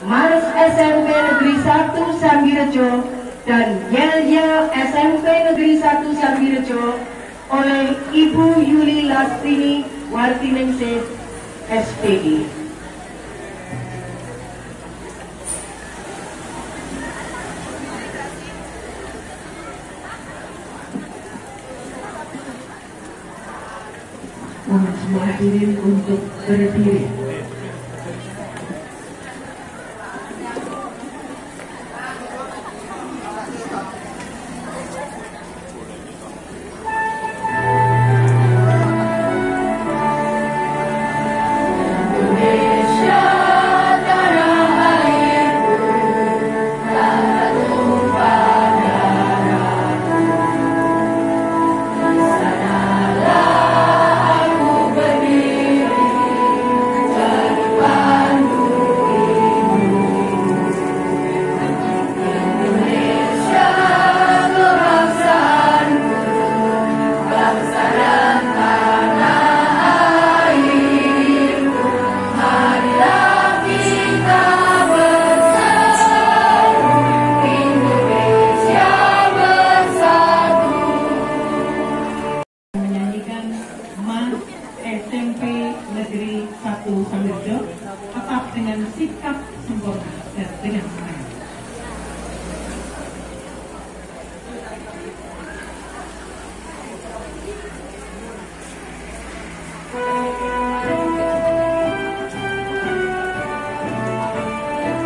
Mars SMP Negeri 1 Sambirejo dan Yel-Yel SMP Negeri 1 Sambirejo oleh Ibu Yuli Lastrini Wartiningsih SPI. Mohon semua hadirin untuk berdiri. SMP Negeri 1 Sambirejo tetap dengan sikap sempurna dan dengan semangat.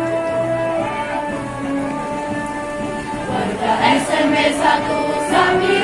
Warga SMP 1 Sambirejo